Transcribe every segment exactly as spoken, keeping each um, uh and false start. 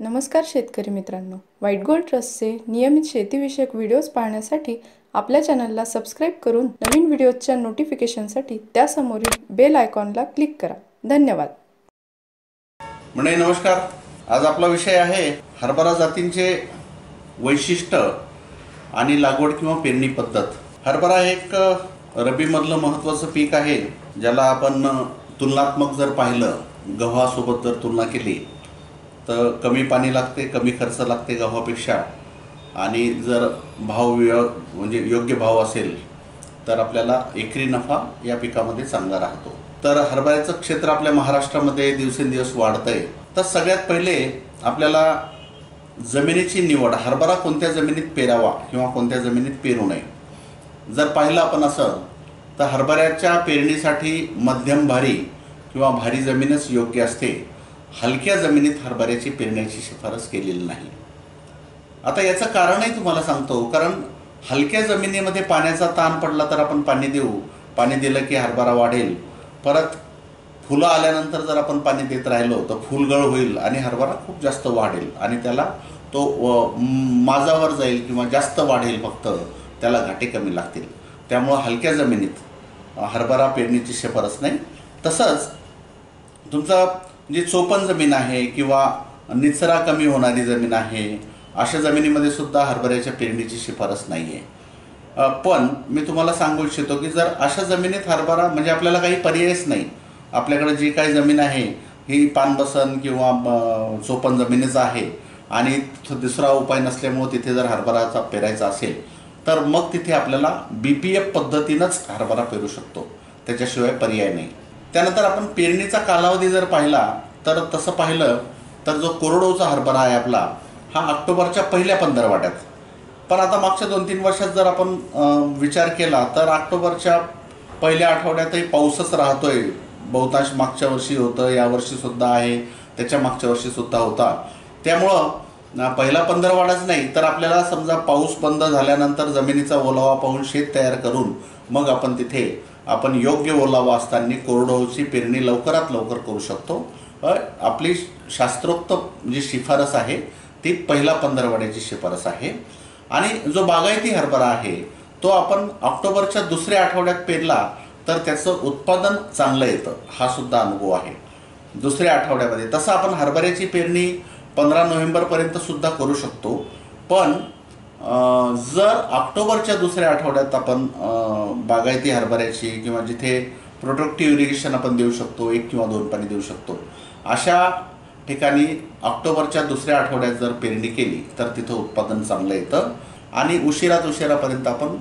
नमस्कार शेतकरी मित्रांनो, व्हाईट गोल्ड ट्रस्टचे नियमित शेतीविषयक व्हिडिओज पाहण्यासाठी आपल्या चॅनलला सबस्क्राईब करून नवीन व्हिडिओजच्या नोटिफिकेशनसाठी त्यासमोरील बेल आयकॉनला क्लिक करा. धन्यवाद. मंडळी नमस्कार. आज आपला विषय आहे हरभरा जातींचे वैशिष्ट्य आणि लागवड किंवा पेरणी पद्धत. हरभरा एक रब्बीमधलं महत्त्वाचं पीक आहे, ज्याला आपण तुलनात्मक जर पाहिलं, गव्हासोबत जर तुलना केली तर कमी पाणी लागते, कमी खर्च लागते गव्हापेक्षा, आणि जर भाव म्हणजे योग्य भाव असेल तर आपल्याला एकरी नफा या पिकामध्ये चांगला राहतो. तर हरभऱ्याचं क्षेत्र आपल्या महाराष्ट्रामध्ये दिवसेंदिवस वाढतंय. तर सगळ्यात पहिले आपल्याला जमिनीची निवड, हरभरा कोणत्या जमिनीत पेरावा किंवा कोणत्या जमिनीत पेरू नये जर पाहिलं आपण असं, तर हरभऱ्याच्या पेरणीसाठी मध्यम भारी किंवा भारी जमीनच योग्य असते. हलक्या जमिनीत हरभऱ्याची पेरण्याची शिफारस केलेली नाही. आता याचं कारणही तुम्हाला सांगतो, कारण हलक्या जमिनीमध्ये पाण्याचा ताण पडला तर आपण पाणी देऊ, पाणी दिलं की हरभरा वाढेल, परत फुलं आल्यानंतर जर आपण पाणी देत राहिलो तर फुलगळ होईल आणि हरभरा खूप जास्त वाढेल आणि त्याला तो माझावर जाईल किंवा जास्त वाढेल, फक्त त्याला घाटे कमी लागतील. त्यामुळं हलक्या जमिनीत हरभरा पेरणीची शिफारस नाही. तसंच तुमचा जी चोपन जमीन आहे किंवा निचरा कमी होणारी जमीन आहे, अशा जमिनीमध्ये सुद्धा हरभऱ्याच्या पेरणीची शिफारस नाही आहे. पण मी तुम्हाला सांगू इच्छितो की जर अशा जमिनीत हरभरा, म्हणजे आपल्याला काही पर्यायच नाही, आपल्याकडे जी काही जमीन आहे ही पानबसन किंवा चोपन जमिनीच आहे आणि दुसरा उपाय नसल्यामुळे तिथे जर हरभराचा पेरायचा असेल तर मग तिथे आपल्याला बी पी एफ पद्धतीनंच हरभरा पेरू शकतो, त्याच्याशिवाय पर्याय नाही. त्यानंतर आपण पेरणीचा कालावधी जर पाहिला तर तसं पाहिलं तर जो कोरडवाहूचा हरभरा आहे आपला, हा ऑक्टोबरच्या पहिल्या पंधरवड्यात. पण आता मागच्या दोन तीन वर्षात जर आपण विचार केला तर ऑक्टोबरच्या पहिल्या आठवड्यातही पाऊसच राहतोय. बहुतांश मागच्या वर्षी होतं, यावर्षीसुद्धा आहे, त्याच्या मागच्या वर्षीसुद्धा होता. त्यामुळं पहिला पंधरवडाच नाही तर आपल्याला समजा पाऊस बंद झाल्यानंतर जमिनीचा ओलावा पाहून शेत तयार करून मग आपण तिथे आपण योग्य ओलावा असताना कोरडवाहूची पेरणी लवकरात लवकर करू शकतो. आपली शास्त्रोक्त जी शिफारस आहे ती पहिला पंधरवड्याची शिफारस आहे. आणि जो बागायती हरभरा आहे तो आपण ऑक्टोबरच्या दुसऱ्या आठवड्यात पेरला तर त्याचं उत्पादन चांगलं येतं, हा सुद्धा अनुभव आहे दुसऱ्या आठवड्यामध्ये. तसं आपण हरभऱ्याची पेरणी पंधरा नोव्हेंबरपर्यंत सुद्धा करू शकतो. पण जर ऑक्टोबरच्या दुसऱ्या आठवड्यात आपण बागायती हरभऱ्याची किंवा जिथे प्रोडक्टिव्ह इरिगेशन आपण देऊ शकतो, एक किंवा दोन पाणी देऊ शकतो, अशा ठिकाणी ऑक्टोबरच्या दुसऱ्या आठवड्यात जर पेरणी केली तर तिथं उत्पादन चांगलं येतं. आणि उशिरात उशिरापर्यंत आपण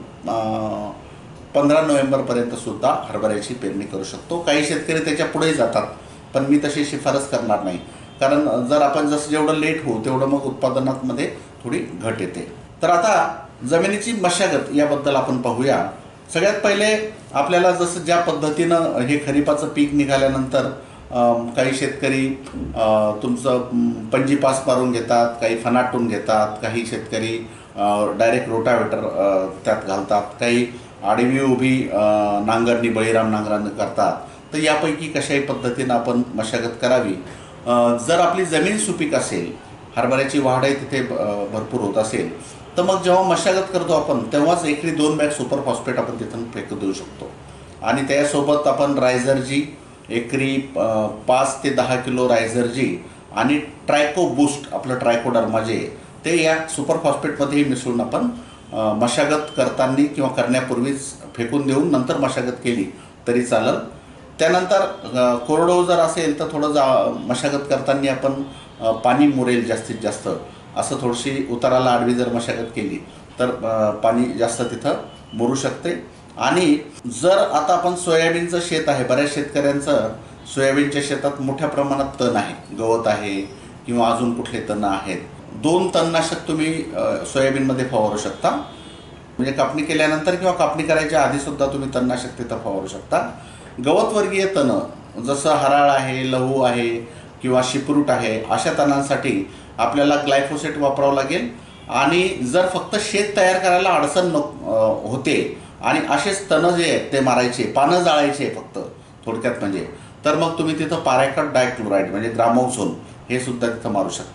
पंधरा नोव्हेंबरपर्यंत सुद्धा हरभऱ्याची पेरणी करू शकतो. काही शेतकरी त्याच्या पुढेही जातात, पण मी तशी शिफारस करणार नाही, कारण जर आपण जसं जेवढं लेट होऊ तेवढं मग उत्पादनामध्ये थोडी घट येते. तर आता जमिनीची मशागत याबद्दल आपण पाहूया. सगळ्यात पहिले आपल्याला जसं ज्या पद्धतीनं हे खरीपाचं पीक निघाल्यानंतर काही शेतकरी तुमचं पंजी पास मारून घेतात, काही फनाटून घेतात, काही शेतकरी डायरेक्ट रोटावेटर त्यात घालतात, काही आडवी उभी नांगरणी बळीराम नांगरानं करतात. तर यापैकी कशाही पद्धतीनं आपण मशागत करावी. जर आपली जमीन सुपीक असेल, हरभऱ्याची वाढही तिथे भरपूर होत असेल, तर मग जेव्हा मशागत करतो आपण तेव्हाच एकरी दोन बॅग सुपर फॉस्फेट आपण तिथून फेकू देऊ शकतो. आणि त्यासोबत आपण रायझरजी एकरी पाच ते दहा किलो रायझरजी आणि ट्रायको बूस्ट आपलं ट्रायकोडर्मा जे ते या सुपर फॉस्फेटमध्येही मिसळून आपण मशागत करताना किंवा करण्यापूर्वीच फेकून देऊन नंतर मशागत केली तरी चालेल. त्यानंतर कोरडवाहू जर असेल तर थोडं जा मशागत करताना आपण पाणी मुरेल जास्तीत जास्त असं थोडीशी उताराला आडवी जर मशागत केली तर पाणी जास्त तिथं मुरू शकते. आणि जर आता आपण सोयाबीनचं शेत आहे, बऱ्याच शेतकऱ्यांचं सोयाबीनच्या शेतात मोठ्या प्रमाणात तण आहे, गवत आहे किंवा अजून कुठले तण आहेत, दोन तणनाशक तुम्ही सोयाबीनमध्ये फवारू शकता. म्हणजे कापणी केल्यानंतर किंवा कापणी करायच्या आधीसुद्धा तुम्ही तणनाशक तिथं फवारू शकता. गवतवर्गीय तणं जसं हराळ आहे, लहू आहे किंवा शिपरूट आहे, अशा तणांसाठी आपल्याला ग्लायफोसेट वापरावं लागेल. आणि जर फक्त शेत तयार करायला अडचण न होते आणि असेच तणं जे आहेत ते मारायचे, पानं जाळायचे फक्त थोडक्यात म्हणजे, तर मग तुम्ही तिथं पॅराक्वाट डायक्लोराइड म्हणजे ग्रामोझोन हे सुद्धा तिथं मारू शकता.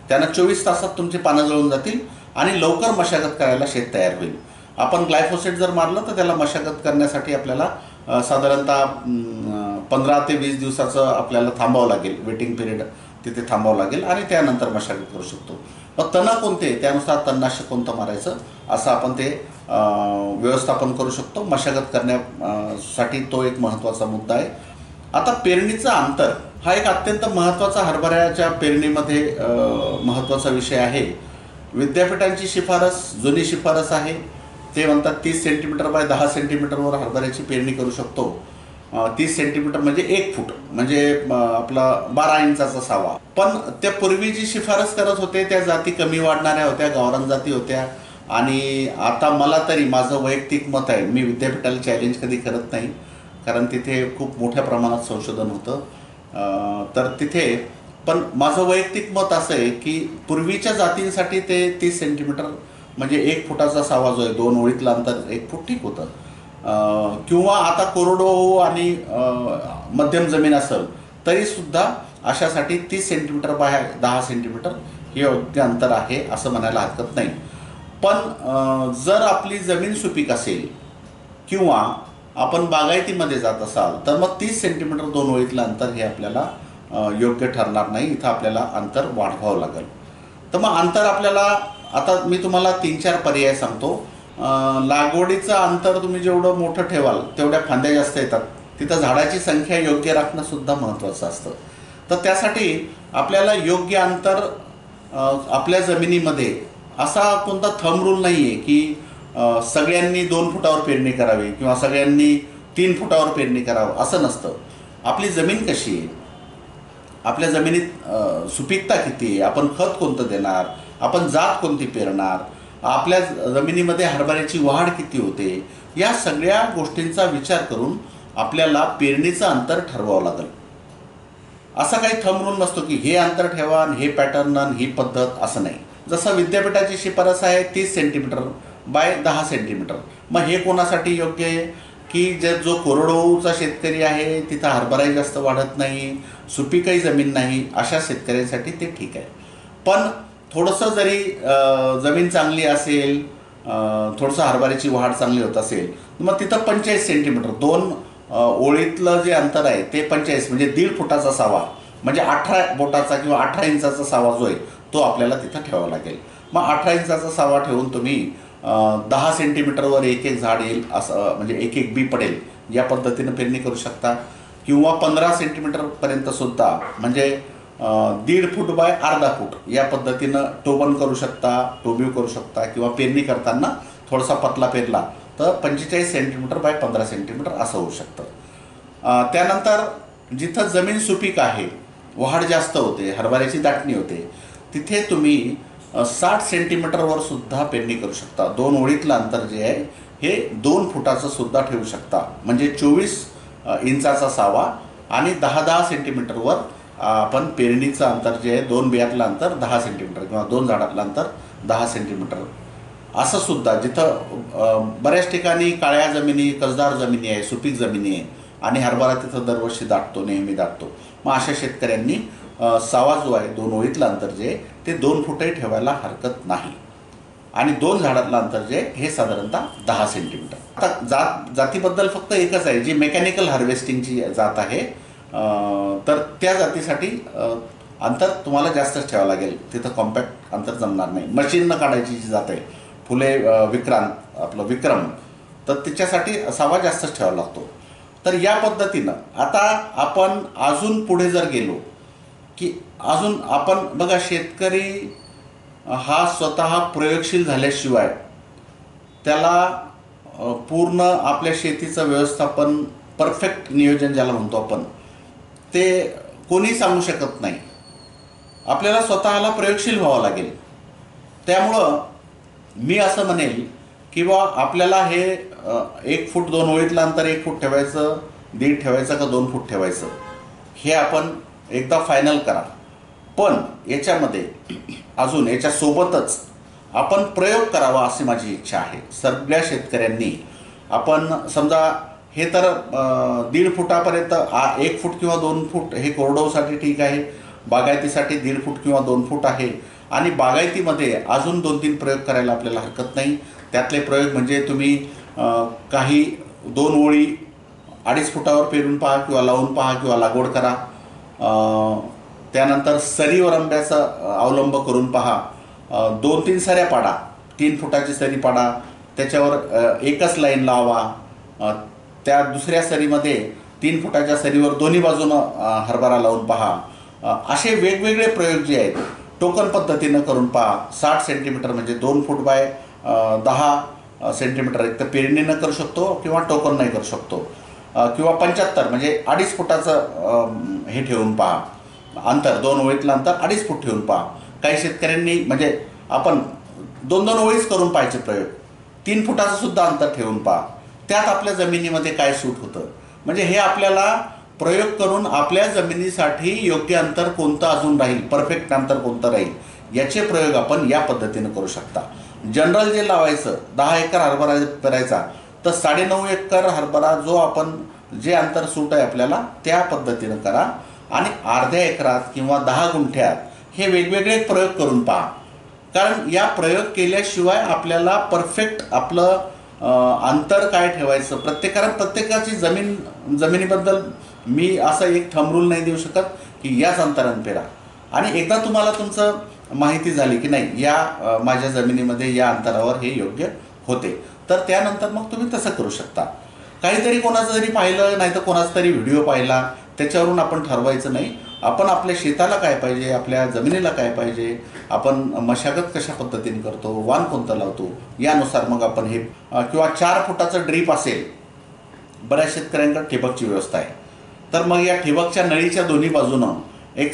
त्यानं चोवीस तासात तुमची पानं जळून जातील आणि लवकर मशागत करायला शेत तयार होईल. आपण ग्लायफोसेट जर मारलं तर त्याला मशागत करण्यासाठी आपल्याला साधारणतः पंधरा ते वीस दिवसाचं आपल्याला थांबावं लागेल, वेटिंग पिरियड तिथे थांबावं लागेल आणि त्यानंतर मशागत करू शकतो. मग तण कोणते त्यानुसार तणनाशक कोणतं मारायचं असं आपण ते व्यवस्थापन करू शकतो. मशागत करण्यासाठी तो एक महत्त्वाचा मुद्दा आहे. आता पेरणीचं अंतर हा एक अत्यंत महत्त्वाचा हरभऱ्याच्या पेरणीमध्ये महत्त्वाचा विषय आहे. विद्यापीठांची शिफारस जुनी शिफारस आहे. ते म्हणतात तीस सेंटीमीटर बाय दहा सेंटीमीटरवर हरभऱ्याची पेरणी करू शकतो. तीस सेंटीमीटर म्हणजे एक फूट म्हणजे आपला बारा इंचाचा सावा. पण त्या पूर्वी जी शिफारस करत होते त्या जाती कमी वाढणाऱ्या होत्या, गावरान जाती होत्या. आणि आता मला तरी माझं वैयक्तिक मत आहे, मी विद्यापीठाला चॅलेंज कधी करत नाही कारण तिथे खूप मोठ्या प्रमाणात संशोधन होतं. तर तिथे पण माझं वैयक्तिक मत असं आहे की पूर्वीच्या जातींसाठी ते तीस सेंटीमीटर म्हणजे एक फुटाचा सावा जो आहे, दोन ओळीतलं अंतर एक फूट ठीक होतं. किंवा आता कोरडवाहू आणि मध्यम जमीन असेल तरीसुद्धा अशासाठी तीस सेंटीमीटर बाय दहा सेंटीमीटर हे योग्य अंतर आहे असं म्हणायला हरकत नाही. पण जर आपली जमीन सुपीक असेल किंवा आपण बागायतीमध्ये जात असाल तर मग तीस सेंटीमीटर दोन ओळीतलं अंतर हे आपल्याला योग्य ठरणार नाही. इथं आपल्याला अंतर वाढवावं लागेल. तर मग अंतर आपल्याला आता मी तुम्हाला तीन चार पर्याय सांगतो. लागवडीचं अंतर तुम्ही जेवढं मोठं ठेवाल तेवढ्या फांद्या जास्त येतात. तिथं झाडाची संख्या योग्य राखणं सुद्धा महत्त्वाचं असतं. तर त्यासाठी आपल्याला योग्य अंतर आपल्या जमिनीमध्ये असा कोणता थंब रूल नाही आहे की सगळ्यांनी दोन फुटावर पेरणी करावी किंवा सगळ्यांनी तीन फुटावर पेरणी करावं असं नसतं. आपली जमीन कशी आहे, आपल्या जमिनीत सुपीकता किती आहे, आपण खत कोणतं देणार, आपण जात कोणती पेरणार, आपल्या जमिनीमध्ये हरभऱ्याची वाढ किती होते, या सगळ्या गोष्टींचा विचार करून आपल्याला पेरणीचं अंतर ठरवावं लागेल. असा काही थंब रूल नसतो की हे अंतर ठेवा आणि हे पॅटर्न आणि ही पद्धत असं नाही. जसं विद्यापीठाची शिफारस आहे तीस सेंटीमीटर बाय दहा सेंटीमीटर. मग हे कोणासाठी योग्य आहे की जे जो कोरडवाहूचा शेतकरी आहे तिथं हरभराही जास्त वाढत नाही, सुपीकही जमीन नाही, अशा शेतकऱ्यांसाठी ते ठीक आहे. पण थोडंसं जरी जमीन चांगली असेल, थोडंसं हरभऱ्याची वाढ चांगली होत असेल मग तिथं पंचेचाळीस सेंटीमीटर दोन ओळीतलं जे अंतर आहे ते पंचेचाळीस म्हणजे दीड फुटाचा सावा म्हणजे अठरा बोटाचा किंवा अठरा इंचाचा सावा जो आहे तो आपल्याला तिथं ठेवावा लागेल. मग अठरा इंचाचा सावा ठेवून तुम्ही दहा सेंटीमीटरवर एक एक झाड येईल असं म्हणजे एक एक बी पडेल या पद्धतीनं पेरणी करू शकता. किंवा पंधरा सेंटीमीटरपर्यंत सुद्धा म्हणजे दीड फूट बाय अर्धा फूट या पद्धतीनं टोबन करू शकता, टोबीव करू शकता. किंवा पेरणी करताना थोडासा पतला पेरला तर पंचेचाळीस सेंटीमीटर बाय पंधरा सेंटीमीटर असं होऊ शकतं. त्यानंतर जिथं जमीन सुपीक आहे, वाढ जास्त होते, हरभऱ्याची दाटणी होते, तिथे तुम्ही साठ सेंटीमीटरवर सुद्धा पेरणी करू शकता. दोन ओळीतलं अंतर जे आहे हे दोन फुटाचं सुद्धा ठेवू शकता. म्हणजे चोवीस इंचाचा सावा आणि दहा दहा सेंटीमीटरवर आपण पेरणीचं अंतर जे आहे दोन बियातलं अंतर दहा सेंटीमीटर किंवा दोन झाडातलं अंतर दहा सेंटीमीटर असं सुद्धा. जिथं बऱ्याच ठिकाणी काळ्या जमिनी, कसदार जमिनी आहे, सुपीक जमिनी आहे आणि हरभरा तिथं दरवर्षी दाटतो, नेहमी दाटतो. मग अशा शेतकऱ्यांनी सावा जो आहे दोन ओळीतलं अंतर जे ते दोन फुटही ठेवायला हरकत नाही. आणि दोन झाडातलं अंतर जे हे साधारणतः दहा सेंटीमीटर. आता जात जातीबद्दल फक्त एकच आहे जी मेकॅनिकल हार्वेस्टिंगची जात आहे. तर त्या जातीसाठी अंतर तुम्हाला जास्तच ठेवावं लागेल. तिथं कॉम्पॅक्ट अंतर जमणार नाही. मशीननं काढायची जी जात आहे फुले विक्रांत आपलं विक्रम, तर तिच्यासाठी सावा जास्तच ठेवावा लागतो. तर या पद्धतीनं आता आपण अजून पुढे जर गेलो की अजून आपण बघा शेतकरी हा स्वतः प्रयोगशील झाल्याशिवाय त्याला पूर्ण आपल्या शेतीचं व्यवस्थापन परफेक्ट नियोजन ज्याला म्हणतो आपण ते कोणी सांगू शकत नाही. आपल्याला स्वतःला प्रयोगशील व्हावं लागेल. त्यामुळं मी असं म्हणेल की बा आपल्याला हे एक फूट दोन ओळीतलं अंतर एक फूट ठेवायचं, दीड ठेवायचं का दोन फूट ठेवायचं हे आपण एकदा फायनल करा. पण याच्यामध्ये अजून याच्यासोबतच आपण प्रयोग करावा अशी माझी इच्छा आहे. सगळ्या शेतकऱ्यांनी आपण समजा हे तर दीड फुटापर्यंत एक फूट किंवा दोन फूट हे कोरडवाहूसाठी ठीक आहे, बागायतीसाठी दीड फूट किंवा दोन फूट आहे आणि बागायतीमध्ये अजून दोन तीन प्रयोग करायला आपल्याला हरकत नाही. त्यातले प्रयोग म्हणजे तुम्ही काही दोन ओळी अडीच फुटावर पेरून पहा किंवा लावून पहा किंवा लागवड करा. त्यानंतर सरी वरंब्याचा अवलंब करून पहा. दोन तीन सऱ्या पाडा, तीन फुटाची सरी पाडा, त्याच्यावर एकच लाईन लावा. त्या दुसऱ्या सरीमध्ये तीन फुटाच्या सरीवर दोन्ही बाजूनं हरभरा लावून पहा. असे वेगवेगळे प्रयोग जे आहेत टोकन पद्धतीनं करून पहा. साठ सेंटीमीटर म्हणजे दोन फूट बाय दहा सेंटीमीटर एक तर पेरणीनं करू शकतो किंवा टोकन नाही करू शकतो. किंवा पंच्याहत्तर म्हणजे अडीच फुटाचं हे ठेवून पहा, अंतर दोन ओळीतलं अंतर अडीच फूट ठेवून पहा. काही शेतकऱ्यांनी म्हणजे आपण दोन दोन ओळीच करून पाहायचे प्रयोग, तीन फुटाचं सुद्धा अंतर ठेवून पहा. त्यात आपल्या जमिनीमध्ये काय सूट होतं. म्हणजे हे आपल्याला प्रयोग करून आपल्या जमिनीसाठी योग्य अंतर कोणतं अजून राहील, परफेक्ट अंतर कोणतं राहील याचे प्रयोग आपण या पद्धतीनं करू शकता. जनरल जे लावायचं दहा एकर हरभरा करायचा तर साडेनऊ एकर हरभरा जो आपण जे अंतर सूट आहे आपल्याला त्या पद्धतीनं करा. आणि अर्ध्या एकरात किंवा दहा गुंठ्यात हे वेगवेगळे प्रयोग करून पहा. कारण या प्रयोग केल्याशिवाय आपल्याला परफेक्ट आपलं अंतर काय ठेवायचं प्रत्येकाला प्रत्येकाची जमीन जमिनीबद्दल मी असं एक थंब रूल नाही देऊ शकत की याच अंतराने पेरा. आणि एकदा तुम्हाला तुमचं माहिती झाली की नाही या माझ्या जमिनीमध्ये या अंतरावर हे योग्य होते तर त्यानंतर मग तुम्ही तसं करू शकता. काहीतरी कोणाचं जरी पाहिलं नाही तर कोणाचा तरी व्हिडिओ पाहिला त्याच्यावरून आपण ठरवायचं नाही. आपण आपल्या शेताला काय पाहिजे, आपल्या जमिनीला काय पाहिजे, आपण मशागत कशा पद्धतीने करतो, वाण कोणतं लावतो यानुसार मग आपण हे किंवा चार फुटाचं ड्रीप असेल, बऱ्याच शेतकऱ्यांकडे ठिबकची व्यवस्था आहे तर मग या ठिबकच्या नळीच्या दोन्ही बाजूनं एक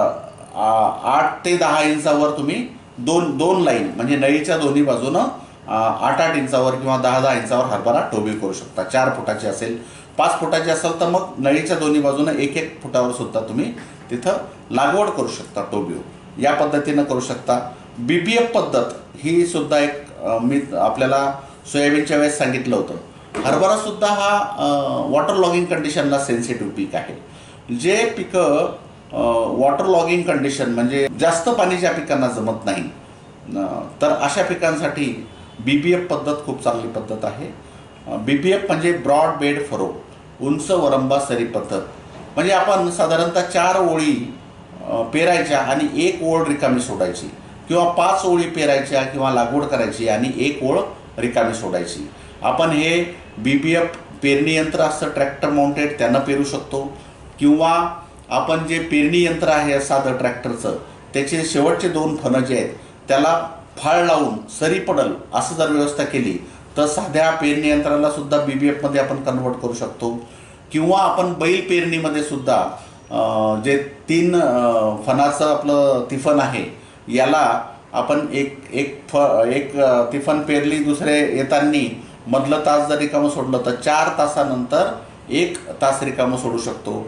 आठ ते दहा इंचावर तुम्ही दोन दोन लाईन म्हणजे नळीच्या दोन्ही बाजूनं आठ आठ इंचावर किंवा दहा दहा इंचावर हरभरा टोबी करू शकता. चार फुटाची असेल, पाच फुटाची असेल तर मग नळीच्या दोन्ही बाजूनं एक एक फुटावर सुद्धा तुम्ही तिथं लागवड करू शकता टोबीवर. या पद्धतीनं करू शकता. बी बी एफ पद्धत ही सुद्धा एक मी आपल्याला सोयाबीनच्या वेळेस सांगितलं होतं. हरभरा सुद्धा हा वॉटर लॉगिंग कंडिशनला सेन्सिटिव्ह पीक आहे. जे पिकं वॉटर लॉगिंग कंडिशन म्हणजे जास्त पाणी ज्या पिकांना जमत नाही तर अशा पिकांसाठी बी बी एफ पद्धत खूप चांगली पद्धत आहे. बी बी एफ म्हणजे ब्रॉड बेड फरो, उंच वरंबा सरी पद्धत. म्हणजे आपण साधारणतः चार ओळी पेरायच्या आणि एक ओळ रिकामी सोडायची किंवा पाच ओळी पेरायच्या किंवा लागवड करायची आणि एक ओळ रिकामी सोडायची. आपण हे बी बी एफ पेरणी यंत्र असतं ट्रॅक्टर माउंटेड त्यानं पेरू शकतो किंवा आपण जे पेरणी यंत्र आहे साधं ट्रॅक्टरचं त्याचे शेवटचे दोन फणं जे आहेत त्याला फाळ लावून सरी पडल असं जर व्यवस्था केली तर साध्या पेरणी यंत्राला सुद्धा बी बी एफमध्ये आपण कन्वर्ट करू शकतो. किंवा आपण बैल पेरणीमध्ये सुद्धा जे तीन फणाचं आपलं तिफन आहे याला आपण एक एक फ एक तिफन पेरली दुसरे येताना मधलं तास जर रिकामं सोडलं तर चार तासानंतर एक तास रिकामं सोडू शकतो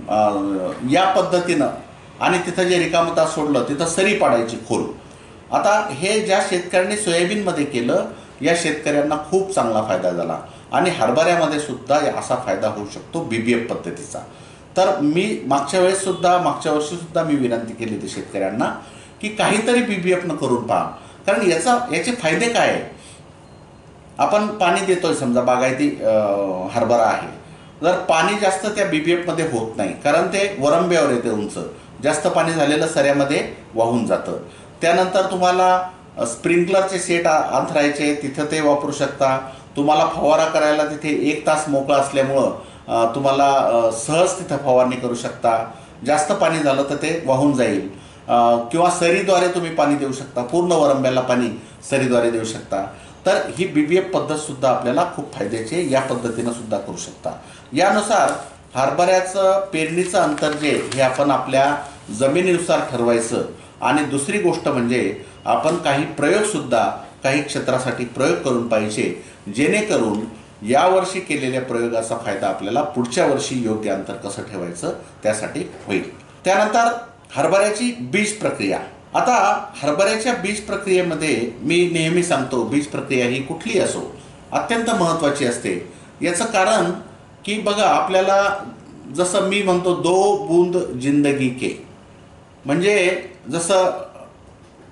या पद्धतीनं. आणि तिथं जे रिकामं तास सोडलं तिथं सरी पाडायची खोल. आता हे ज्या शेतकऱ्यांनी सोयाबीनमध्ये केलं या शेतकऱ्यांना खूप चांगला फायदा झाला आणि हरभऱ्यामध्ये सुद्धा असा फायदा होऊ शकतो बी बी एफ पद्धतीचा. तर मी मागच्या वेळेस सुद्धा मागच्या वर्षी सुद्धा मी विनंती केली होती शेतकऱ्यांना की काहीतरी बी बी एफनं करून पहा. कारण याचा याचे फायदे काय आहे. आपण पाणी देतोय समजा बागायती हरभरा आहे जर पाणी जास्त त्या बी बी एफमध्ये होत नाही कारण ते वरंब्यावर येते उंच, जास्त पाणी झालेलं सऱ्यामध्ये वाहून जातं. त्यानंतर तुम्हाला स्प्रिंकलरचे सेट अंथरायचे तिथं ते वापरू शकता. तुम्हाला फवारा करायला तिथे एक तास मोकळा असल्यामुळं तुम्हाला सहज तिथं फवारणी करू शकता. जास्त पाणी झालं तर ते वाहून जाईल किंवा सरीद्वारे तुम्ही पाणी देऊ शकता, पूर्ण वरंब्याला पाणी सरीद्वारे देऊ शकता. तर ही बी बी एफ पद्धतसुद्धा आपल्याला खूप फायद्याची आहे. या पद्धतीनं सुद्धा करू शकता. यानुसार हरभऱ्याचं पेरणीचं अंतर जे हे आपण आपल्या जमिनीनुसार ठरवायचं. आणि दुसरी गोष्ट म्हणजे आपण काही प्रयोगसुद्धा काही क्षेत्रासाठी प्रयोग करून पाहिजे जेणेकरून यावर्षी केलेल्या प्रयोगाचा फायदा आपल्याला पुढच्या वर्षी योग्य अंतर कसं ठेवायचं त्यासाठी होईल. त्यानंतर हरभऱ्याची बीज प्रक्रिया. आता हरभऱ्याच्या बीज प्रक्रियेमध्ये मी नेहमी सांगतो बीज प्रक्रिया ही कुठली असो अत्यंत महत्त्वाची असते. याचं कारण की बघा आपल्याला जसं मी म्हणतो दो बूंद जिंदगी के म्हणजे जसं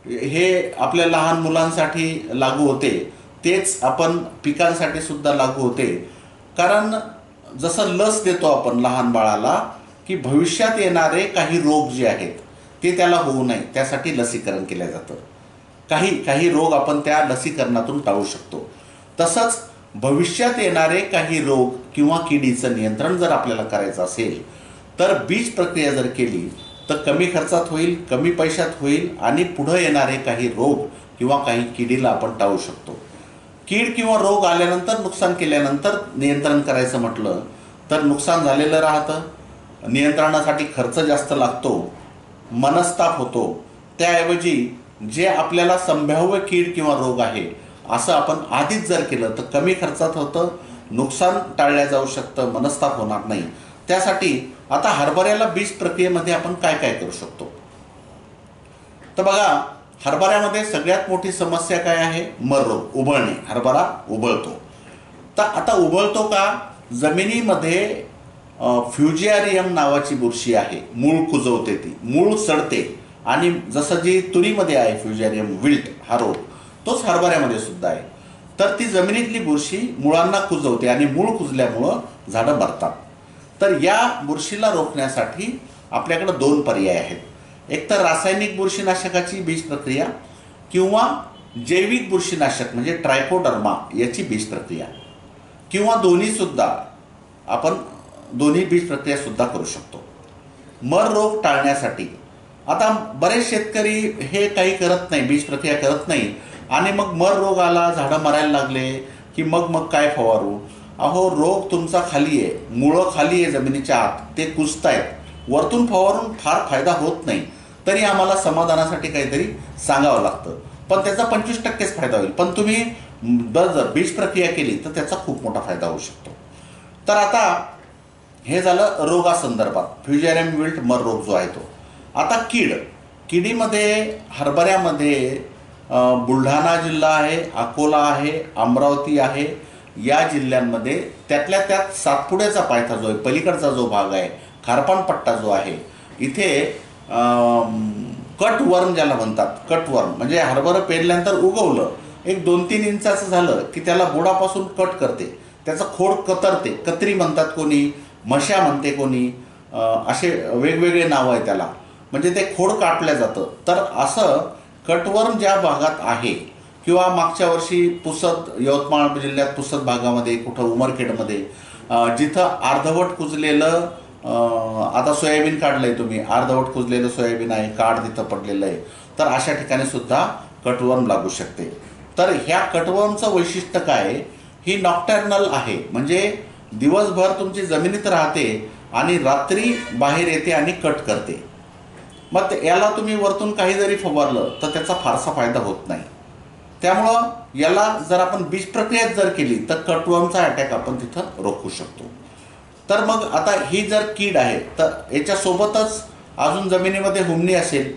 हे आपल्या लहान मुलांसाठी लागू होते, तेच आपण पिकांसाठी सुद्धा लागू होते. कारण जसं लस देतो आपण लहान बाळाला की भविष्यात येणारे काही रोग जे आहेत ते त्याला होऊ नये त्यासाठी लसीकरण केलं जातं. काही काही रोग आपण त्या लसीकरणातून टाळू शकतो. तसंच भविष्यात येणारे काही रोग किंवा किडीचं नियंत्रण जर आपल्याला करायचं असेल तर बीज प्रक्रिया जर केली तर कमी खर्चात होईल, कमी पैशात होईल आणि पुढे येणारे काही रोग किंवा काही किडीला आपण टाळू शकतो. कीड किंवा रोग आल्यानंतर, नुकसान केल्यानंतर नियंत्रण करायचं म्हटलं तर नुकसान झालेलं राहतं, नियंत्रणासाठी खर्च जास्त लागतो, मनस्ताप होतो. त्याऐवजी जे आपल्याला संभाव्य कीड किंवा रोग आहे असं आपण आधीच जर केलं तर कमी खर्चात होतं, नुकसान टाळलं जाऊ शकतं, मनस्ताप होणार नाही. त्यासाठी आता हरभऱ्याला बीज प्रक्रियेमध्ये आपण काय काय करू शकतो तर बघा, हरभऱ्यामध्ये सगळ्यात मोठी समस्या काय आहे? मर रोग, उबळणे. हरभरा उबळतो. तर आता उबळतो का? जमिनीमध्ये फ्युजियारियम नावाची बुरशी आहे, मूळ कुजवते, ती मूळ सडते. आणि जसं जी तुरीमध्ये आहे फ्युजियारियम विल्ट हा रोग, तोच हरभऱ्यामध्ये सुद्धा आहे. तर ती जमिनीतली बुरशी मुळांना कुजवते आणि मूळ कुजल्यामुळं झाडं मरतात. तर या बुरशीला रोखण्यासाठी आपल्याकडे दोन पर्याय आहेत. एक तर रासायनिक बुरशीनाशकाची बीज प्रक्रिया किंवा जैविक बुरशीनाशक म्हणजे ट्रायकोडर्मा याची बीज प्रक्रिया, किंवा दोन्ही सुद्धा आपण दोन्ही बीज प्रक्रिया सुद्धा करू शकतो. मर रोग टाळण्यासाठी आता बरेच शेतकरी हे काही करत नाही, बीज प्रक्रिया करत नाही आणि मग मर रोग आला, झाडं मरायला लागले की मग मग काय फवारू? अहो, रोग तुमचा खाली आहे, मुळं खाली आहे जमिनीच्या आत, ते कुजतायत, वरतून फवारून फार फायदा होत नाही. तरी आम्हाला समाधानासाठी काहीतरी सांगावं लागतं, पण त्याचा पंचवीस टक्केच फायदा होईल. पण तुम्ही जर बीज प्रक्रिया केली तर त्याचा खूप मोठा फायदा होऊ शकतो. तर आता हे झालं रोगासंदर्भात, फ्युजियारियम विल्ट मर रोग जो आहे तो. आता कीड, किडीमध्ये हरभऱ्यामध्ये बुलढाणा जिल्हा आहे, अकोला आहे, अमरावती आहे, या जिल्ह्यांमध्ये त्यातल्या त्यात सातपुड्याचा पायथा जो आहे, पलीकडचा जो भाग आहे, खारपान पट्टा जो आहे, इथे कटवर्म ज्याला म्हणतात, कटवर्म म्हणजे हरभरं पेरल्यानंतर उगवलं, एक दोन तीन इंचाचं झालं की त्याला बुडापासून कट करते, त्याचं खोड कतरते, कत्री म्हणतात कोणी, मशा म्हणते कोणी, असे वेगवेगळे नावं आहे त्याला, म्हणजे ते खोड काटलं जातं. तर असं कटवर्म ज्या भागात आहे किंवा मागच्या वर्षी पुसद, यवतमाळ जिल्ह्यात पुसद भागामध्ये, कुठं उमरखेडमध्ये जिथं अर्धवट कुजलेलं, आता सोयाबीन काढलंय तुम्ही, अर्धवट कुजलेलं सोयाबीन आहे, काढ तिथं पडलेलं आहे, तर अशा ठिकाणी सुद्धा कटवर्म लागू शकते. तर ह्या कटवर्मचं वैशिष्ट्य काय? ही नॉक्टर्नल आहे, म्हणजे दिवसभर तुमची जमिनीत राहते आणि रात्री बाहेर येते आणि कट करते. मग याला तुम्ही वरतून काही जरी फवारलं तर त्याचा फारसा फायदा होत नाही. त्यामुळं याला जर आपण बीज प्रक्रियेत जर केली तर कटवर्मचा अटॅक आपण तिथं रोखू शकतो. तर मग आता ही जर कीड आहे तर याच्यासोबतच अजून जमिनीमध्ये हुमणी असेल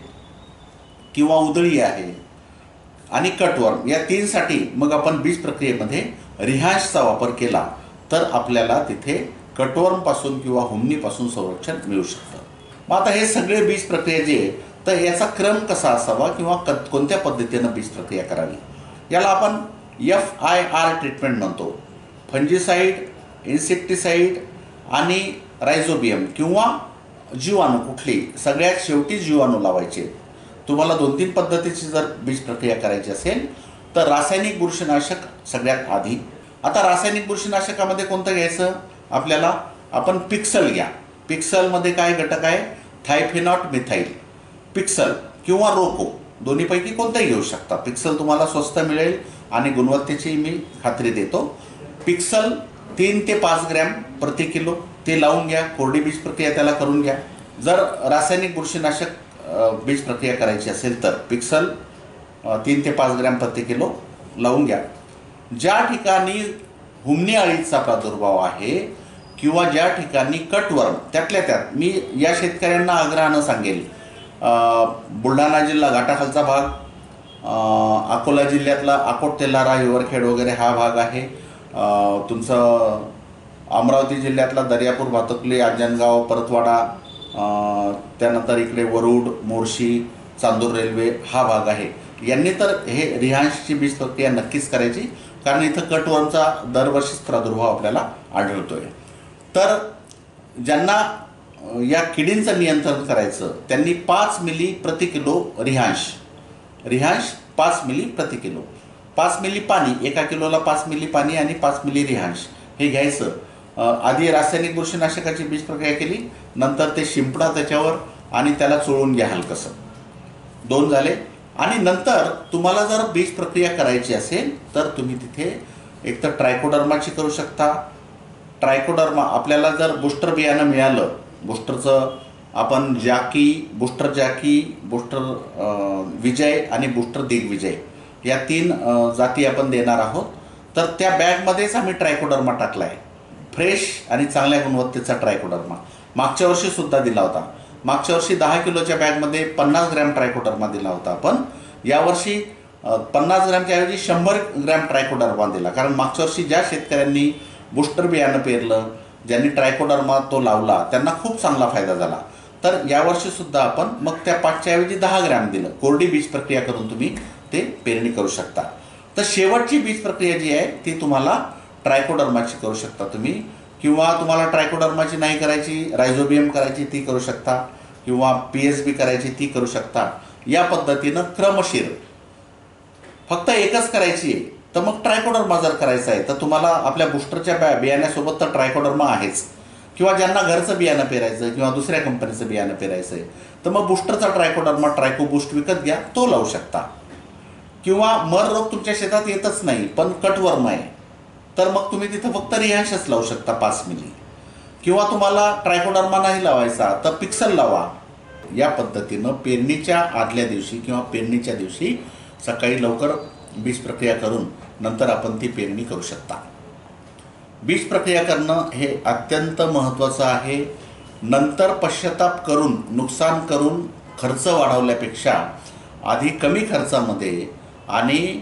किंवा उधळी आहे आणि कटवर्म, या तीनसाठी मग आपण बीज प्रक्रियेमध्ये रिहाशचा वापर केला तर आपल्याला तिथे कटवर्मपासून किंवा हुमणीपासून संरक्षण मिळू शकतं. मग आता हे सगळे बीज प्रक्रिया जे आहे तर याचा क्रम कसा असावा किंवा क कोणत्या पद्धतीनं बीज प्रक्रिया करावी, याला आपण एफ आय आर ट्रीटमेंट म्हणतो. फंजिसाईड, इन्सेक्टिसाईड आणि रायझोबियम किंवा जीवाणू, कुठली सगळ्यात शेवटी जीवाणू लावायचे. तुम्हाला दोन तीन पद्धतीची जर बीज प्रक्रिया करायची असेल तर रासायनिक बुरशीनाशक सगळ्यात आधी. आता रासायनिक बुरशीनाशकामध्ये कोणतं घ्यायचं आपल्याला? आपण पिक्सल घ्या. पिक्सलमध्ये काय घटक आहे? थायफेनॉट मिथाईल. पिक्सल किंवा रोको दोन्हीपैकी कोणताही घेऊ शकता. पिक्सल तुम्हाला स्वस्त मिळेल आणि गुणवत्तेची मी खात्री देतो. पिक्सल तीन ते पाच ग्रॅम प्रति किलो ते लावून घ्या. कोरडी बीज प्रक्रिया त्याला करून घ्या. जर रासायनिक बुरशीनाशक बीज प्रक्रिया करायची असेल तर पिक्सल तीन ते पाच ग्रॅम प्रति किलो लावून घ्या. ज्या ठिकाणी हुमणी अळीचा प्रादुर्भाव आहे किंवा ज्या ठिकाणी कटवर्म, त्यातल्या त्यात मी या शेतकऱ्यांना आग्रहानं सांगेल, बुलढाणा जिल्हा घाटाखालचा भाग, अकोला जिल्ह्यातला अकोट तेल्हारा हिवरखेड वगैरे हा भाग आहे, तुमचं अमरावती जिल्ह्यातला दर्यापूर, भातुकली, आंजणगाव, परतवाडा, त्यानंतर इकडे वरुड, मोर्शी, चांदूर रेल्वे हा भाग आहे, यांनी तर हे रिहान्सची बीज प्रक्रिया नक्कीच करायची, कारण इथं कटवर्मचा दरवर्षीच प्रादुर्भाव आपल्याला आढळतोय। तर ज्यांना या किडींचं नियंत्रण करायचं त्यांनी पाच मिली प्रति किलो रिहान्स रिहान्स पाच मिली प्रति किलो, पाच मिली पाणी, एका किलोला पाच मिली पाणी आणि पाच मिली रिहान्स हे घ्यायचं। आधी रासायनिक बुरशीनाशकाची बीज प्रक्रिया केली, नंतर ते शिंपडा त्याच्यावर आणि त्याला चोळून घ्या हलकसं, दोन झाले। आणि नंतर तुम्हाला जर बीज प्रक्रिया करायची असेल तर तुम्ही तिथे एकतर ट्रायकोडर्माची करू शकता। ट्रायकोडर्मा आपल्याला जर बूस्टर बियाणं मिळालं, बूस्टरचं आपण जॅकी, बूस्टर जॅकी, बूस्टर विजय आणि बूस्टर दिग्विजय या तीन जाती आपण देणार आहोत। तर त्या बॅगमध्येच आम्ही ट्रायकोडर्मा टाकला आहे, फ्रेश आणि चांगल्या गुणवत्तेचा ट्रायकोडर्मा। मागच्या वर्षीसुद्धा दिला होता, मागच्या वर्षी दहा किलोच्या बॅगमध्ये पन्नास ग्रॅम ट्रायकोडर्मा दिला होता आपण, यावर्षी पन्नास ग्रॅमच्या ऐवजी शंभर ग्रॅम ट्रायकोडर्मा दिला, कारण मागच्या वर्षी ज्या शेतकऱ्यांनी बूस्टर बियाणं पेरलं, ज्यांनी ट्रायकोडर्मा तो लावला त्यांना खूप चांगला फायदा झाला। तर यावर्षी सुद्धा आपण मग त्या पाचच्या ऐवजी दहा ग्रॅम दिलं, कोरडी बीज प्रक्रिया करून तुम्ही ते पेरणी करू शकता। तर शेवटची बीज प्रक्रिया जी आहे ती तुम्हाला ट्रायकोडर्माची करू शकता तुम्ही, किंवा तुम्हाला ट्रायकोडर्माची नाही करायची, रायझोबियम करायची ती करू शकता, किंवा पी एस बी करायची ती करू शकता। या पद्धतीनं क्रमशीर फक्त एकच करायची आहे, तर मग ट्रायकोडर्मा जर करायचं आहे तर तुम्हाला आपल्या बूस्टरच्या बॅ बियाण्यासोबत तर ट्रायकोडर्मा आहेच, किंवा ज्यांना घरचं बियाणं पेरायचं किंवा दुसऱ्या कंपनीचं बियाणं पेरायचं आहे तर मग बूस्टरचा ट्रायकोडर्मा ट्रायको बूस्ट विकत घ्या, तो लावू शकता। किंवा मर रोग तुमच्या शेतात येतच नाही पण कटवर्म आहे तर मग तुम्ही तिथं फक्त रिहान्सच लावू शकता पाच मिली, किंवा तुम्हाला ट्रायकोडर्मा नाही लावायचा तर पिक्सल लावा। या पद्धतीनं पेरणीच्या आदल्या दिवशी किंवा पेरणीच्या दिवशी सकाळी लवकर बीज प्रक्रिया करून नंतर आपण ती पेरणी करू शकता। बीज प्रक्रिया करणं हे अत्यंत महत्त्वाचं आहे। नंतर पश्चाताप करून, नुकसान करून खर्च वाढवल्यापेक्षा आधी कमी खर्चामध्ये आणि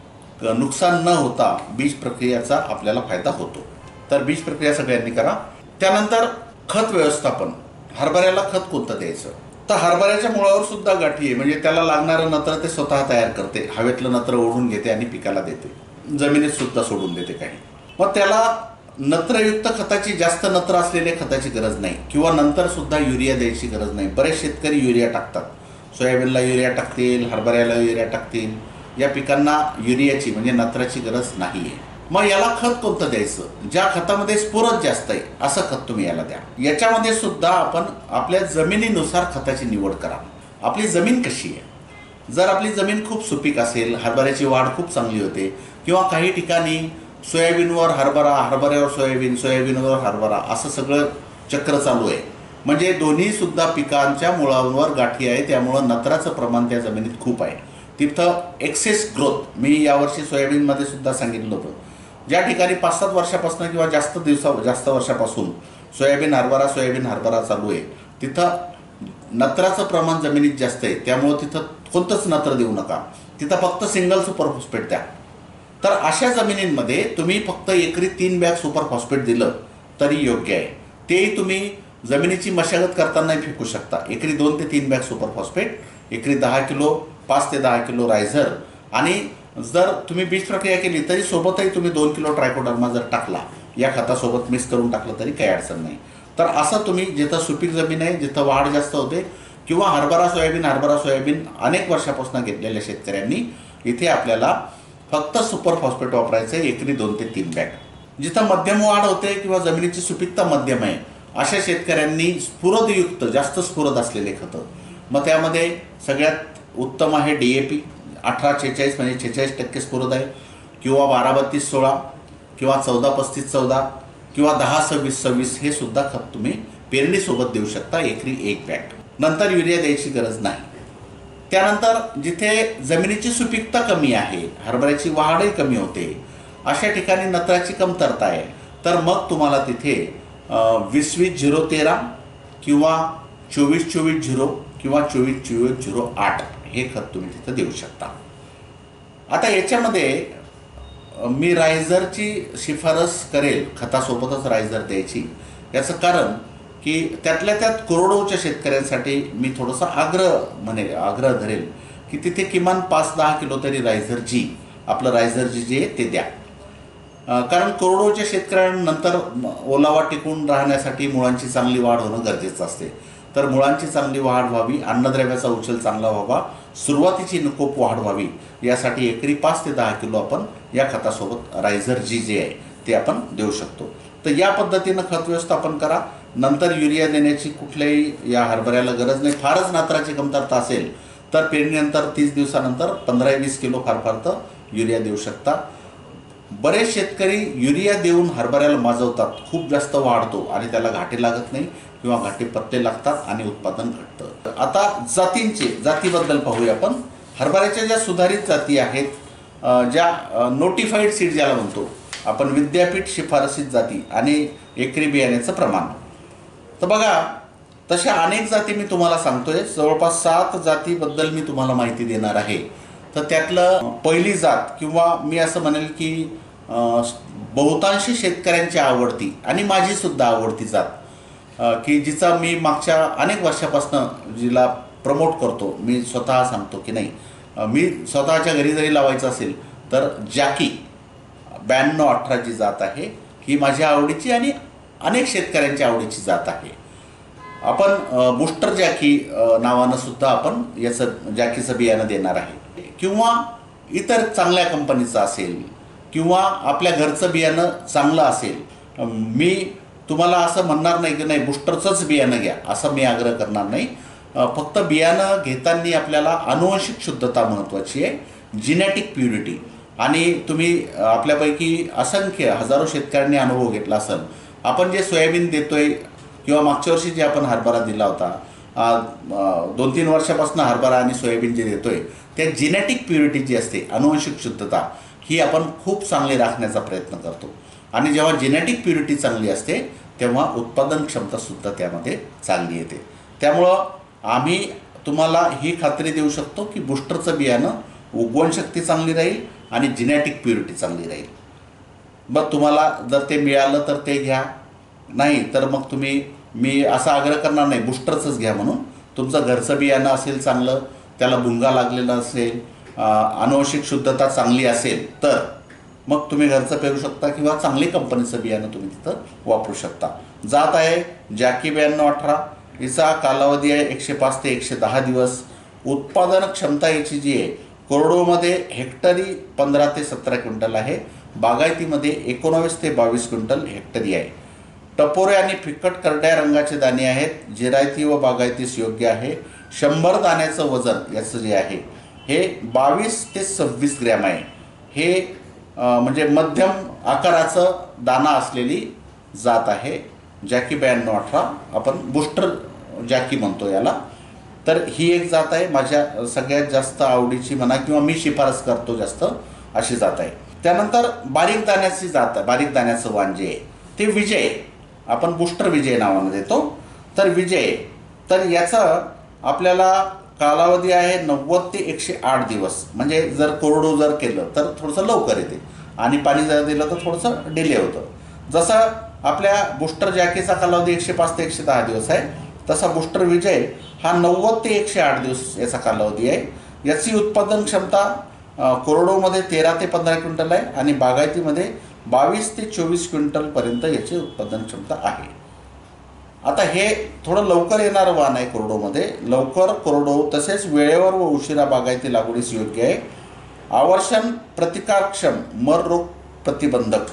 नुकसान न होता बीज प्रक्रियाचा आपल्याला फायदा होतो। तर बीज प्रक्रिया सगळ्यांनी करा। त्यानंतर खत व्यवस्थापन, हरभऱ्याला खत कोणतं द्यायचं, तर हरभऱ्याच्या मुळावर सुद्धा गाठी आहे, म्हणजे त्याला लागणारं नत्र ते स्वतः तयार करते, हवेतलं नत्र ओढून घेते आणि पिकाला देते, जमिनीत सुद्धा सोडून देते काही। मग त्याला नत्रयुक्त खताची, जास्त नत्र असलेल्या खताची गरज नाही, किंवा नंतर सुद्धा युरिया द्यायची गरज नाही। बरेच शेतकरी युरिया टाकतात, सोयाबीनला युरिया टाकतील, हरभऱ्याला युरिया टाकतील, या पिकांना युरियाची म्हणजे नत्राची गरज नाही आहे। मग याला खत कोणतं द्यायचं, ज्या खतामध्ये स्फुरद जास्त आहे असं खत तुम्ही याला द्या। याच्यामध्ये सुद्धा आपण आपल्या जमिनीनुसार खताची निवड करा। आपली जमीन कशी आहे, जर आपली जमीन खूप सुपीक असेल, हरभऱ्याची वाढ खूप चांगली होते, किंवा काही ठिकाणी सोयाबीनवर हरभरा, हरभऱ्यावर सोयाबीन, सोयाबीनवर हरभरा असं सगळं चक्र चालू आहे, म्हणजे दोन्ही सुद्धा पिकांच्या मुळांवर गाठी आहे, त्यामुळं नत्राचं प्रमाण त्या जमिनीत खूप आहे, तिथं एक्सेस ग्रोथ। मी यावर्षी सोयाबीनमध्ये सुद्धा सांगितलं होतं, ज्या ठिकाणी पाच सात वर्षापासून किंवा जास्त दिवसा जास्त वर्षापासून सोयाबीन हरभरा सोयाबीन हरभरा चालू आहे, तिथं नत्राचं प्रमाण जमिनीत जास्त आहे, त्यामुळं तिथं कोणतंच नत्र देऊ नका, तिथं फक्त सिंगल सुपर फॉस्फेट द्या। तर अशा जमिनींमध्ये तुम्ही फक्त एकरी तीन बॅग सुपर फॉस्फेट दिलं तरी योग्य आहे। तेही तुम्ही जमिनीची मशागत करतानाही फेकू शकता, एकरी दोन ते तीन बॅग सुपर फॉस्फेट, एकरी दहा किलो पाच ते दहा किलो रायझर, आणि जर तुम्ही बीज प्रक्रिया केली तरी सोबतही तुम्ही दोन किलो ट्रायकोडर्मा जर टाकला, या खतासोबत मिक्स करून टाकलं तरी काही अडचण नाही। तर असं तुम्ही जिथं सुपीक जमीन आहे, जिथं वाढ जास्त होते, किंवा हरभरा सोयाबीन हरभरा सोयाबीन अनेक वर्षापासून घेतलेल्या शेतकऱ्यांनी इथे आपल्याला फक्त सुपर फॉस्फेट वापरायचं आहे, एकरी दोन ते तीन बॅग। जिथं मध्यम वाढ होते किंवा जमिनीची सुपीकता मध्यम आहे अशा शेतकऱ्यांनी स्फुरदयुक्त, जास्त स्फुरद असलेले खतं, मग त्यामध्ये सगळ्यात उत्तम आहे डी ए पी, अठरा छेचाळीस म्हणजे छेचाळीस टक्के स्फुरद आहे, किंवा बारा बत्तीस सोळा, किंवा चौदा पस्तीस चौदा, किंवा दहा सव्वीस सव्वीस हे सुद्धा खत तुम्ही पेरणीसोबत देऊ शकता, एकरी एक बॅग। नंतर युरिया द्यायची गरज नाही। त्यानंतर जिथे जमिनीची सुपीकता कमी आहे, हरभऱ्याची वाढही कमी होते, अशा ठिकाणी नत्राची कमतरता आहे, तर मग तुम्हाला तिथे वीस वीस झिरो तेरा किंवा चोवीस चोवीस झिरो किंवा चोवीस चोवीस झिरो आठ हे खत तुम्ही तिथं देऊ शकता। आता याच्यामध्ये मी रायझरची शिफारस करेल, खतासोबतच रायझर द्यायची, याचं कारण की त्यातल्या त्यात कोरडवाहूच्या शेतकऱ्यांसाठी मी थोडंसं आग्रह म्हणे आग्रह धरेल की तिथे किमान पाच दहा किलो तरी रायझर जी आपलं रायझर जी जे आहे ते द्या. कारण कोरडवाहूच्या शेतकऱ्यांनंतर ओलावा टिकून राहण्यासाठी मुळांची चांगली वाढ होणं गरजेचं असते. तर मुळांची चांगली वाढ व्हावी, अन्नद्रव्याचा उचल चांगला व्हावा, सुरुवातीची निकोप वाढ व्हावी यासाठी एकरी पाच ते दहा किलो आपण या खतासोबत रायझर जी जे आहे ते आपण देऊ शकतो. तर या पद्धतीनं खत व्यवस्थापन करा. नंतर युरिया देण्याची कुठल्याही या हरभऱ्याला गरज नाही. फारच नात्राची कमतरता असेल तर पेरणीनंतर तीस दिवसानंतर पंधरा वीस किलो फार फार तर युरिया देऊ शकता. बरेच शेतकरी युरिया देऊन हरभऱ्याला माजवतात, खूप जास्त वाढतो आणि त्याला घाटे लागत नाही किंवा घाटे पत्ते लागतात आणि उत्पादन घटतं. आता जातींचे जातीबद्दल पाहूया आपण. हरभऱ्याच्या ज्या सुधारित जाती आहेत, ज्या नोटिफाईड सीड ज्याला म्हणतो आपण, विद्यापीठ शिफारसीत जाती आणि एकरी बियाण्याचं प्रमाण. तर बघा, तशा अनेक जाती मी तुम्हाला सांगतोय. जवळपास सात जातीबद्दल मी तुम्हाला माहिती देणार आहे. तर त्यातलं पहिली जात किंवा मी असं म्हणेल की बहुतांशी शेतकऱ्यांची आवडती आणि माझी सुद्धा आवडती जात, की जिचा मी मागच्या अनेक वर्षापासून जिला प्रमोट करतो, मी स्वतः सांगतो की नाही, मी स्वतःच्या घरी जरी लावायचं असेल तर जॅकी ब्याण्णव अठरा जी जात आहे ही माझ्या आवडीची आणि अनेक शेतकऱ्यांच्या आवडीची जात आहे. आपण बुस्टर जॅकी नावानं सुद्धा आपण याचं जॅकीचं बियाणं देणार आहे. किंवा इतर चांगल्या कंपनीचं असेल किंवा आपल्या घरचं बियाणं चांगलं असेल, मी तुम्हाला असं म्हणणार नाही की नाही बुस्टरचंच बियाणं घ्या, असं मी आग्रह करणार नाही. फक्त बियाणं घेताना आपल्याला आनुवंशिक शुद्धता महत्त्वाची आहे, जिनेटिक प्युरिटी. आणि तुम्ही आपल्यापैकी असंख्य हजारो शेतकऱ्यांनी अनुभव घेतला असेल. आपण जे सोयाबीन देतोय किंवा मागच्या वर्षी जे आपण हरभरा दिला होता, दोन तीन वर्षापासून हरभरा आणि सोयाबीन जे देतोय, त्या जिनेटिक प्युरिटी जी असते, आनुवंशिक शुद्धता, ही आपण खूप चांगली राखण्याचा प्रयत्न करतो. आणि जेव्हा जिनेटिक प्युरिटी चांगली असते तेव्हा उत्पादन क्षमतासुद्धा त्यामध्ये चांगली येते. त्यामुळं आम्ही तुम्हाला ही खात्री देऊ शकतो की बुस्टरचं बियाणं उगवण शक्ती चांगली राहील आणि जिनेटिक प्युरिटी चांगली राहील. मग तुम्हाला जर ते मिळालं तर ते घ्या, नाही तर मग तुम्ही, मी असा आग्रह करणार नाही बुस्टरचंच घ्या म्हणून. तुमचं घरचं बियाणं असेल चांगलं, त्याला भुंगा लागलेला असेल, आनुवंशिक शुद्धता चांगली असेल तर मग तुम्ही घरचं पेरू शकता किंवा चांगली कंपनीचं बियाणं तुम्ही तिथं वापरू शकता. जात आहे जॅकी ब्याण्णव अठरा. हिचा कालावधी आहे एकशे पाच ते एकशे दहा दिवस. उत्पादन क्षमता याची जी आहे, कोरडवाहूमध्ये हेक्टरी पंधरा ते सतरा क्विंटल आहे, बागायतीमध्ये एकोणावीस ते बावीस क्विंटल हेक्टरी आहे. टपोरे आणि फिकट करड्या रंगाचे दाणे आहेत, जिरायती व बागायतीस योग्य आहे. शंभर दाण्याचं वजन याचं जे आहे हे बावीस ते सव्वीस ग्रॅम आहे. हे म्हणजे मध्यम आकाराचं दाना असलेली जात आहे जॅकी ब्याण्णव अठरा. आपण बुस्टर जॅकी म्हणतो याला. तर ही एक जात आहे माझ्या सगळ्यात जास्त आवडीची म्हणा किंवा मी शिफारस करतो जास्त अशी जात आहे. त्यानंतर बारीक दाण्याची जात आहे, बारीक दाण्याचं वाण जे आहे ते विजय, आपण बुस्टर विजय नावानं देतो. तर विजय, तर याचं आपल्याला कालावधी आहे नव्वद ते एकशे आठ दिवस. म्हणजे जर कोरडो जर केलं तर थोडंसं लवकर येते आणि पाणी जर दिलं तर थोडंसं डिले होतं. जसं आपल्या बुस्टर जॅकीचा कालावधी एकशे पाच ते एकशे दहा दिवस आहे, तसा बुस्टर विजय हा नव्वद ते एकशे आठ दिवस याचा कालावधी आहे. याची उत्पादन क्षमता कोरडोमध्ये तेरा ते पंधरा क्विंटल आहे आणि बागायतीमध्ये बावीस ते चोवीस क्विंटलपर्यंत याची उत्पादन क्षमता आहे. आता हे थोडं लवकर येणारं वाण आहे कोरडोमध्ये. लवकर कोरडो तसेच वेळेवर व उशिरा बागायती लागवडीस योग्य आहे. आवर्षण प्रतिकारक्षम, मर रोग प्रतिबंधक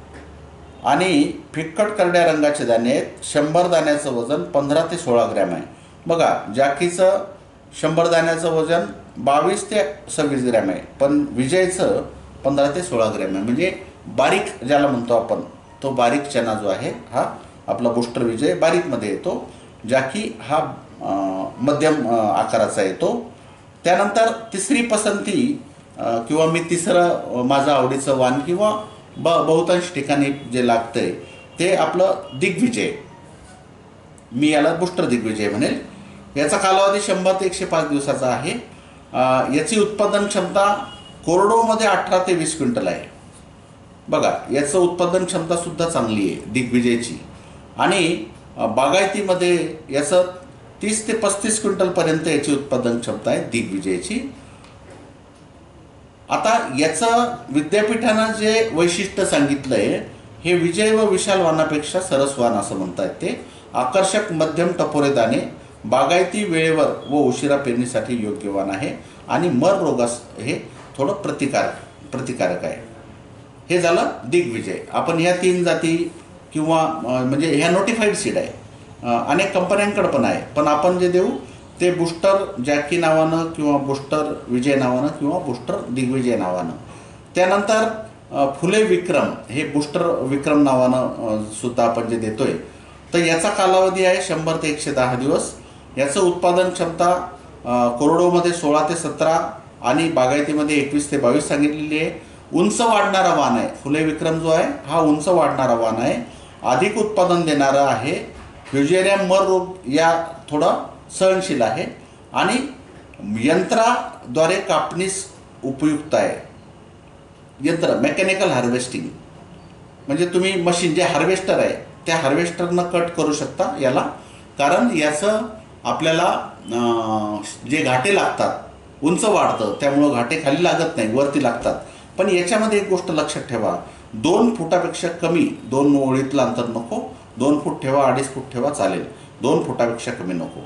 आणि फिक्कट करड्या रंगाचे दाणे आहेत. शंभर दाण्याचं वजन पंधरा ते सोळा ग्रॅम आहे. बघा, जॅकीचं शंभर दाण्याचं वजन बावीस ते सव्वीस ग्रॅम आहे, पण विजयचं पंधरा ते सोळा ग्रॅम आहे. म्हणजे बारीक ज्याला म्हणतो आपण, तो बारीक चना जो आहे हा आपला बुस्टर विजय बारीकमध्ये येतो. जॅकी हा मध्यम आकाराचा येतो. त्यानंतर तिसरी पसंती किंवा मी तिसरं माझं आवडीचं वाण किंवा ब बहुतांश ठिकाणी जे लागतंय ते आपलं दिग्विजय. मी याला बुस्टर दिग्विजय म्हणेल. याचा कालावधी शंभर ते एकशे पाच दिवसाचा आहे. याची उत्पादन क्षमता कोरडोमध्ये अठरा ते वीस क्विंटल आहे. बघा, याचं उत्पादन क्षमतासुद्धा चांगली आहे दिग्विजयची. आणि बागायतीमध्ये याचं तीस ते पस्तीस क्विंटलपर्यंत याची उत्पादन क्षमता आहे दिग्विजयची. आता याचं विद्यापीठानं जे वैशिष्ट्य सांगितलं आहे हे विजय व विशाल वाणापेक्षा सरस वाण असं म्हणतात. ते आकर्षक मध्यम टपोरे दाणे, बागायती वेळेवर व उशिरा पेरणीसाठी योग्य वाण आहे आणि मर रोगास हे थोडं प्रतिकार प्रतिकारक आहे. हे झालं दिग्विजय. आपण ह्या तीन जाती किंवा म्हणजे ह्या नोटिफाईड सीड आहे, अनेक कंपन्यांकडे पण आहे, पण आपण जे देऊ ते बुस्टर जॅकी नावानं किंवा बुस्टर विजय नावानं किंवा बुस्टर दिग्विजय नावानं. त्यानंतर फुले विक्रम हे बुस्टर विक्रम नावानं सुद्धा आपण जे देतोय, तर याचा कालावधी आहे शंभर ते एकशे दहा दिवस. याचं उत्पादन क्षमता कोरडोमध्ये सोळा ते सतरा आणि बागायतीमध्ये एकवीस ते बावीस सांगितलेली आहे. उंच वाढणारा वाण आहे फुले विक्रम जो आहे हा उंच वाढणारा वाण आहे, अधिक उत्पादन देणारा आहे. फ्युजेरिया मर रोग या थोडा सहनशील आहे आणि यंत्राद्वारे कापणीस उपयुक्त आहे. यंत्र मेकॅनिकल हार्वेस्टिंग म्हणजे तुम्ही मशीन जे हार्वेस्टर आहे त्या हार्वेस्टरनं कट करू शकता याला, कारण याचं आपल्याला जे घाटे लागतात उंच वाढतं त्यामुळं घाटे खाली लागत नाही वरती लागतात. पण याच्यामध्ये एक गोष्ट लक्षात ठेवा, दोन फुटापेक्षा कमी दोन ओळीतलं अंतर नको, दोन फूट ठेवा अडीच फूट ठेवा चालेल, दोन फुटापेक्षा कमी नको.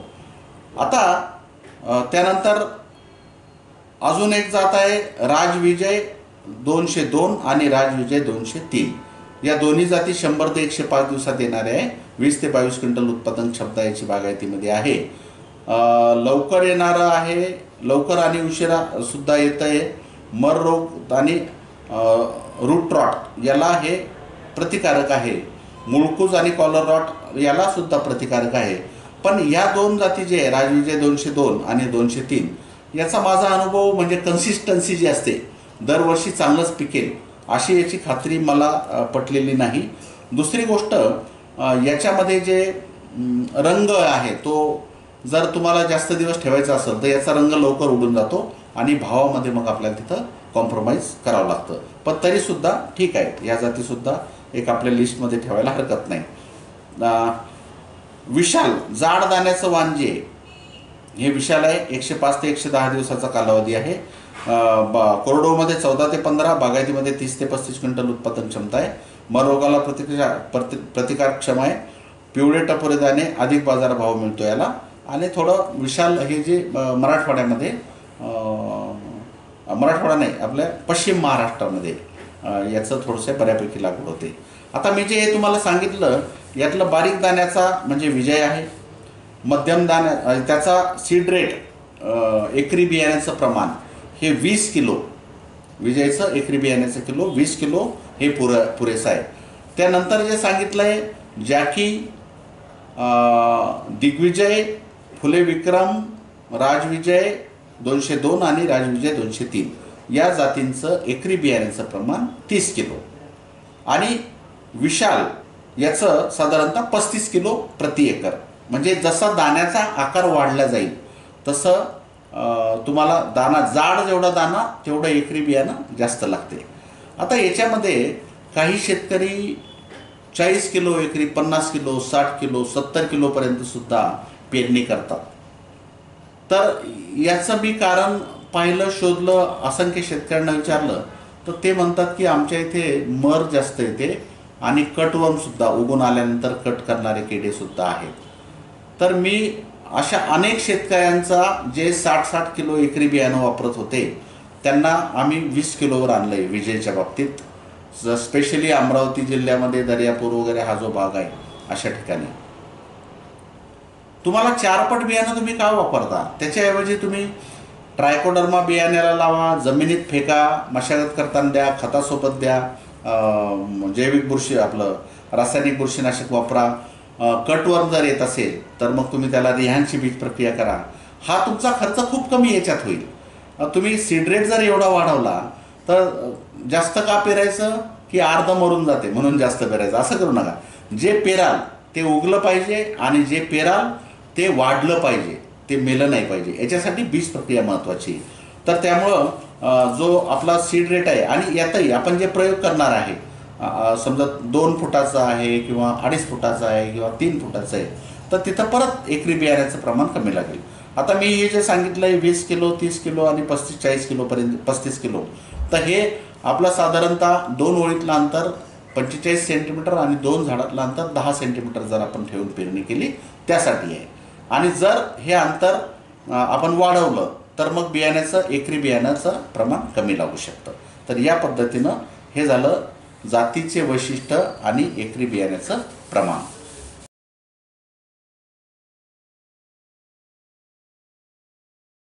आता त्यानंतर अजून एक जात आहे राजविजय दोनशे दोन आणि राजविजय दोनशे तीन. या दोन्ही जाती शंभर ते एकशे पाच दिवसात येणारे आहे. वीस ते बावीस क्विंटल उत्पादन क्षमता याची बागायतीमध्ये आहे. लवकर येणारं आहे, लवकर आणि उशिरा सुद्धा येतं आहे. मर रोग आणि रूट रॉट याला हे प्रतिकारक आहे. मुळकूज आणि कॉलर रॉट याला सुद्धा प्रतिकारक आहे. पण या दोन जाती जे आहे राजविजय दोनशे दोन आणि दोनशे तीन याचा माझा अनुभव म्हणजे कन्सिस्टन्सी जी असते दरवर्षी चांगलंच पिकेल अशी याची खात्री मला पटलेली नाही. दुसरी गोष्ट याच्यामध्ये जे रंग आहे तो जर तुम्हाला जास्त दिवस ठेवायचा असेल तर याचा रंग लवकर उडून जातो आणि भावामध्ये मग आपल्याला तिथं कॉम्प्रोमाइज करावं लागतं. पण तरीसुद्धा ठीक आहे, या जातीसुद्धा एक आपल्या लिस्टमध्ये ठेवायला हरकत नाही. विशाल जाड दाण्याचं वाण जे हे विशाल आहे, एकशे पाच ते एकशे दहा दिवसाचा कालावधी आहे. बा कोरडोमध्ये चौदा ते पंधरा, बागायतीमध्ये तीस ते पस्तीस क्विंटल उत्पादन क्षमता आहे. मर रोगाला प्रतिकार प्रति प्रतिकारक्षम आहे. पिवळे टपोरे दाणे, अधिक बाजारभाव मिळतो याला. आणि थोडं विशाल हे जे मराठवाड्यामध्ये मराठवाडा नाही आपल्या पश्चिम महाराष्ट्रामध्ये याचं थोडंसं बऱ्यापैकी लागवड होते. आता मी जे हे तुम्हाला सांगितलं यातलं बारीक दाण्याचा म्हणजे विजय आहे. मध्यम दाण्या त्याचा सीड रेट एकरी बियाण्याचं प्रमाण हे वीस किलो, विजयचं एकरी बियाण्याचं किलो वीस किलो हे पुरे पुरेसं आहे. त्यानंतर जे सांगितलं आहे जॅकी, दिग्विजय, फुले विक्रम, राजविजय दोनशे दोन आणि राजविजय दोनशे तीन या जातींचं एकरी बियाण्याचं प्रमाण तीस किलो आणि विशाल याचं साधारणतः पस्तीस किलो प्रति एकर. म्हणजे जसा दाण्याचा आकार वाढला जाईल तसं तुम्हाला दाना जाड जेवढा दाना तेवढं एकरी बियाणं जास्त लागते. आता याच्यामध्ये काही शेतकरी चाळीस किलो एकरी, पन्नास किलो, साठ किलो, सत्तर किलोपर्यंत सुद्धा पेरणी करतात. तर याचं मी कारण पाहिलं, शोधलं, असंख्य शेतकऱ्यांना विचारलं तर ते म्हणतात की आमच्या इथे मर जास्त येते आणि कटवर्मसुद्धा उगवून आल्यानंतर कट करणारे किडेसुद्धा आहेत. तर मी अशा अनेक शेतकऱ्यांचा जे साठ साठ किलो एकरी बियाणं वापरत होते त्यांना आम्ही वीस किलोवर आणलं आहे विजयच्या बाबतीत. स्पेशली अमरावती जिल्ह्यामध्ये दर्यापूर वगैरे हा जो भाग आहे अशा ठिकाणी तुम्हाला चारपट बियाणं तुम्ही का वापरता? त्याच्याऐवजी तुम्ही ट्रायकोडर्मा बियाण्याला लावा, जमिनीत फेका, मशागत करताना द्या, खतासोबत द्या, जैविक बुरशी आपलं रासायनिक बुरशीनाशक वापरा. कटवर्म जर येत असेल तर मग तुम्ही त्याला रिहानची बीज प्रक्रिया करा. हा तुमचा खर्च खूप कमी याच्यात होईल. तुम्ही सीड रेट जर एवढा वाढवला तर जास्त का पेरायचं की अर्ध मरून जाते म्हणून जास्त पेरायचं असं करू नका. जे पेराल ते उगलं पाहिजे आणि जे पेराल ते वाढलं पाहिजे, ते मेलं नाही पाहिजे. याच्यासाठी बीज प्रक्रिया महत्त्वाची. तर त्यामुळं जो आपला सीड रेट आहे आणि यातही आपण जे प्रयोग करणार आहे अ, समजा दोन फुटाचा आहे किंवा अडीच फुटाचा आहे किंवा तीन फुटाचं आहे, तर तिथं परत एकरी बियाण्याचं प्रमाण कमी लागेल. आता मी हे जे सांगितलं आहे वीस किलो, तीस किलो आणि पस्तीस चाळीस किलोपर्यंत पस्तीस किलो, तर हे आपलं साधारणतः दोन ओळीतलं अंतर पंचेचाळीस सेंटीमीटर आणि दोन झाडातलं अंतर दहा सेंटीमीटर जर आपण ठेवून पेरणी केली त्यासाठी आहे. आणि जर हे अंतर आपण वाढवलं तर मग बियाण्याचं एकरी बियाण्याचं प्रमाण कमी लागू शकतं. तर या पद्धतीनं हे झालं जातीचे वैशिष्ट्य आणि एकरी बियाण्याचं प्रमाण.